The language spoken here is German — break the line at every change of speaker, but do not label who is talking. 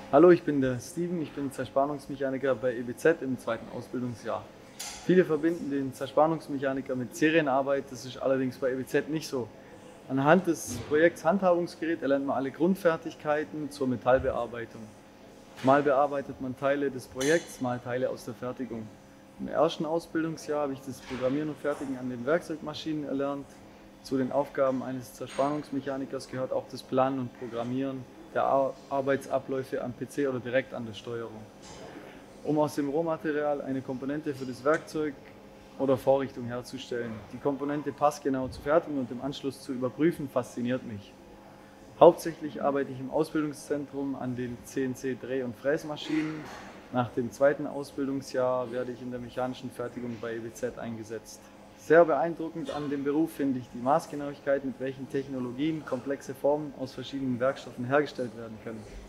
Hallo, ich bin der Steven, ich bin Zerspannungsmechaniker bei EBZ im zweiten Ausbildungsjahr. Viele verbinden den Zerspannungsmechaniker mit Serienarbeit, das ist allerdings bei EBZ nicht so. Anhand des Projekts Handhabungsgerät erlernt man alle Grundfertigkeiten zur Metallbearbeitung. Mal bearbeitet man Teile des Projekts, mal Teile aus der Fertigung. Im ersten Ausbildungsjahr habe ich das Programmieren und Fertigen an den Werkzeugmaschinen erlernt. Zu den Aufgaben eines Zerspannungsmechanikers gehört auch das Planen und Programmieren der Arbeitsabläufe am PC oder direkt an der Steuerung. Um aus dem Rohmaterial eine Komponente für das Werkzeug oder Vorrichtung herzustellen. Die Komponente passgenau zu fertigen und im Anschluss zu überprüfen, fasziniert mich. Hauptsächlich arbeite ich im Ausbildungszentrum an den CNC-Dreh- und Fräsmaschinen. Nach dem zweiten Ausbildungsjahr werde ich in der mechanischen Fertigung bei EBZ eingesetzt. Sehr beeindruckend an dem Beruf finde ich die Maßgenauigkeit, mit welchen Technologien komplexe Formen aus verschiedenen Werkstoffen hergestellt werden können.